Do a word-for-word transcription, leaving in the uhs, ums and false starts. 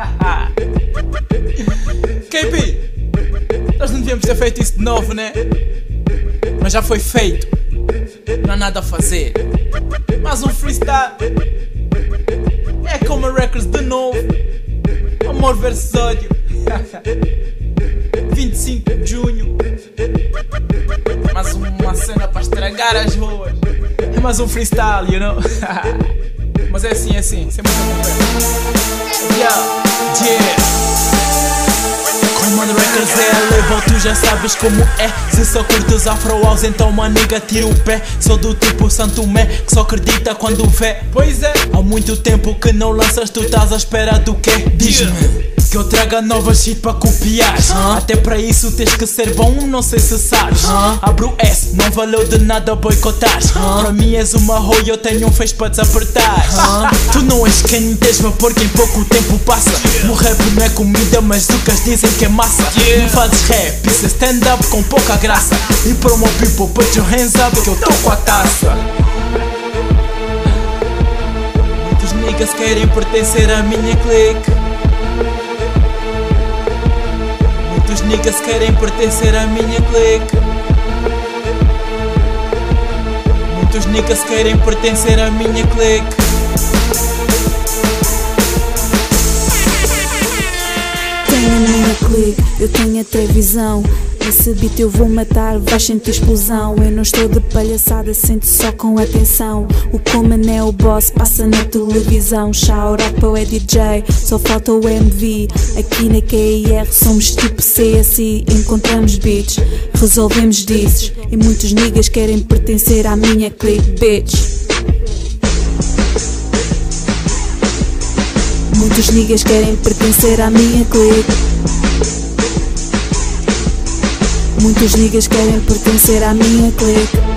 K P, nós não devíamos ter feito isso de novo, né? Mas já foi feito, não há nada a fazer. Mais um freestyle. É como a Records de novo. Amor versus ódio. vinte e cinco de junho. Mais uma cena para estragar as ruas. É mais um freestyle, you know? Mas é assim, é assim, sem muita conversa. Yeah, yeah. Mano, Records é a level, tu já sabes como é. Se só curtes Afro House, então uma nigga tira o pé. Sou do tipo Santo Mé, que só acredita quando vê. Pois é, há muito tempo que não lanças, tu estás à espera do quê? Diz-me que eu traga nova shit para copiar. uh? Até para isso tens que ser bom, não sei se sabes. uh? Abro S, não valeu de nada boicotar. uh? Para mim és uma hoe, eu tenho um face para desapertar. uh? Tu não és quem desma porque em pouco tempo passa. yeah. O rap não é comida, mas Lucas dizem que é massa. yeah. Não fazes rap, isso é stand up com pouca graça. E para o meu people, put your hands up que eu tô com a taça. Muitos niggas querem pertencer à minha clique. Muitos niggas querem pertencer à minha clique. Muitos niggas querem pertencer à minha clique. Tenho a minha clique, eu tenho até visão. Nesse beat eu vou matar, vais sentir explosão. Eu não estou de palhaçada, sente só com atenção. O Coman é o boss, passa na televisão. Shout out para o D J, só falta o M V. Aqui na Q I R somos tipo C S I. Encontramos beats, resolvemos disses. E muitos niggas querem pertencer à minha clique, bitch. Muitos niggas querem pertencer à minha clique. Muitos niggas querem pertencer à minha clique.